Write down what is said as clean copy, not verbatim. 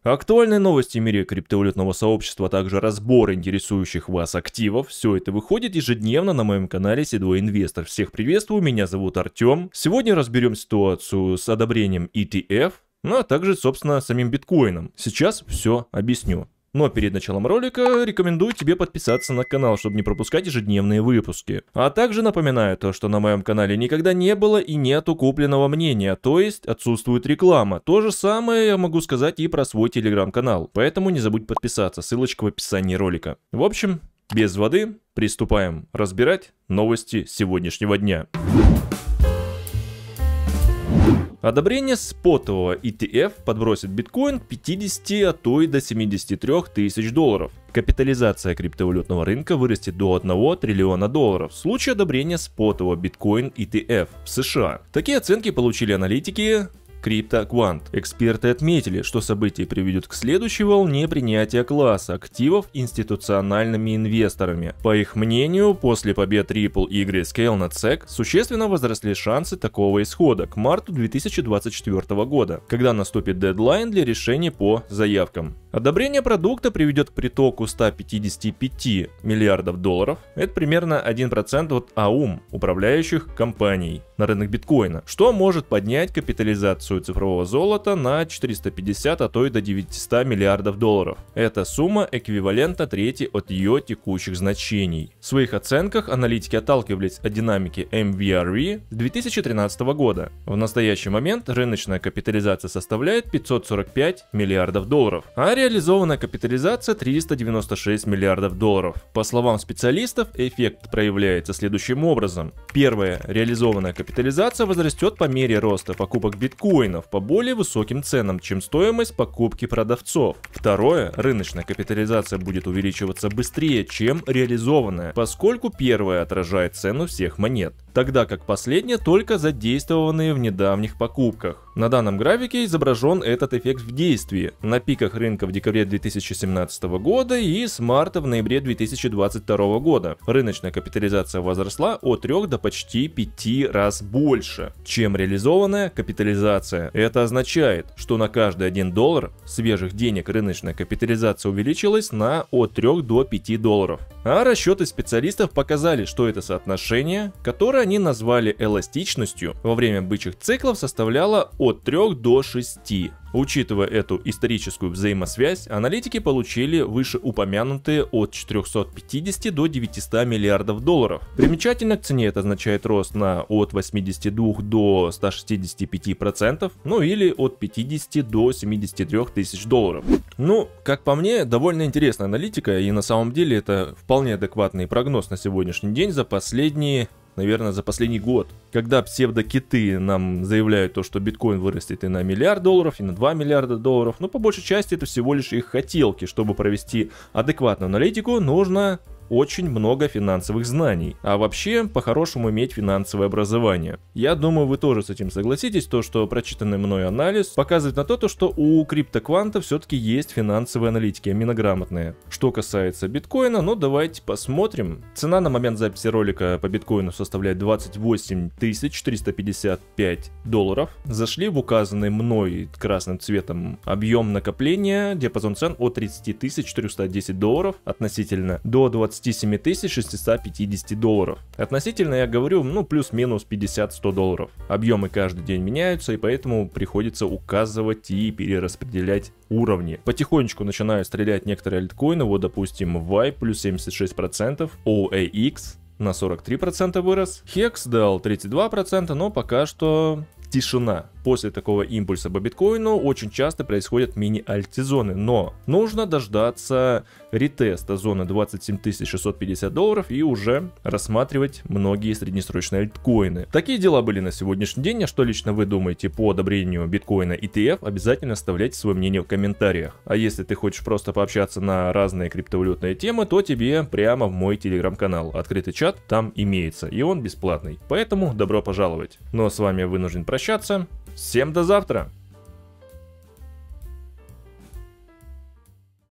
Актуальные новости в мире криптовалютного сообщества, а также разбор интересующих вас активов. Все это выходит ежедневно на моем канале Седой Инвестор. Всех приветствую, меня зовут Артем. Сегодня разберем ситуацию с одобрением ETF, ну а также, собственно, самим биткоином. Сейчас все объясню. Но перед началом ролика рекомендую тебе подписаться на канал, чтобы не пропускать ежедневные выпуски. А также напоминаю то, что на моем канале никогда не было и нету купленного мнения, то есть отсутствует реклама. То же самое я могу сказать и про свой телеграм-канал, поэтому не забудь подписаться, ссылочка в описании ролика. В общем, без воды, приступаем разбирать новости сегодняшнего дня. Одобрение спотового ETF подбросит биткоин к 50, а то и до 73 тысяч долларов. Капитализация криптовалютного рынка вырастет до 1 триллиона долларов в случае одобрения спотового биткоин ETF в США. Такие оценки получили аналитики CryptoQuant. Эксперты отметили, что событие приведет к следующей волне принятия класса активов институциональными инвесторами. По их мнению, после побед Ripple и Grayscale на SEC существенно возросли шансы такого исхода к марту 2024 года, когда наступит дедлайн для решения по заявкам. Одобрение продукта приведет к притоку 155 миллиардов долларов, это примерно 1% от АУМ, управляющих компаний, на рынок биткоина, что может поднять капитализацию цифрового золота на 450, а то и до 900 миллиардов долларов. Эта сумма эквивалентна трети от ее текущих значений. В своих оценках аналитики отталкивались от динамики MVRV с 2013 года. В настоящий момент рыночная капитализация составляет 545 миллиардов долларов, а реализованная капитализация 396 миллиардов долларов. По словам специалистов, эффект проявляется следующим образом. Первое. Реализованная капитализация возрастет по мере роста покупок биткоинов по более высоким ценам, чем стоимость покупки продавцов. Второе. Рыночная капитализация будет увеличиваться быстрее, чем реализованная, поскольку первая отражает цену всех монет, тогда как последняя только задействованные в недавних покупках. На данном графике изображен этот эффект в действии, на пиках рынка в декабре 2017 года и с марта в ноябре 2022 года. Рыночная капитализация возросла от 3 до почти 5 раз больше, чем реализованная капитализация. Это означает, что на каждый $1 свежих денег рыночная капитализация увеличилась на от 3 до 5 долларов. А расчеты специалистов показали, что это соотношение, которое они назвали эластичностью, во время бычьих циклов составляло от 3 до 6. Учитывая эту историческую взаимосвязь, аналитики получили вышеупомянутые от 450 до 900 миллиардов долларов. Примечательно, к цене это означает рост на от 82 до 165%, ну или от 50 до 73 тысяч долларов. Ну, как по мне, довольно интересная аналитика, и на самом деле это вполне адекватный прогноз на сегодняшний день за последний год, когда псевдокиты нам заявляют то, что биткоин вырастет и на $1 миллиард, и на $2 миллиарда долларов, но по большей части это всего лишь их хотелки. Чтобы провести адекватную аналитику, нужно очень много финансовых знаний, а вообще по-хорошему иметь финансовое образование. Я думаю, вы тоже с этим согласитесь, то что прочитанный мной анализ показывает на то, что у CryptoQuant все-таки есть финансовые аналитики, именно грамотные. Что касается биткоина, ну давайте посмотрим. Цена на момент записи ролика по биткоину составляет 28 455 долларов. Зашли в указанный мной красным цветом объем накопления, диапазон цен от 30 410 долларов относительно до 27 650 долларов. Относительно я говорю, ну плюс-минус 50-100 долларов. Объемы каждый день меняются, и поэтому приходится указывать и перераспределять уровни. Потихонечку начинают стрелять некоторые альткоины, вот допустим VAI плюс 76%, OAX на 43% вырос, HEX дал 32%, но пока что тишина. После такого импульса по биткоину очень часто происходят мини-альтизоны, но нужно дождаться ретеста зоны 27 650 долларов и уже рассматривать многие среднесрочные альткоины. Такие дела были на сегодняшний день. А что лично вы думаете по одобрению биткоина ETF? Обязательно оставляйте свое мнение в комментариях. А если ты хочешь просто пообщаться на разные криптовалютные темы, то тебе прямо в мой телеграм-канал. Открытый чат там имеется, и он бесплатный. Поэтому добро пожаловать. Ну а с вами вынужден прощаться. Всем до завтра!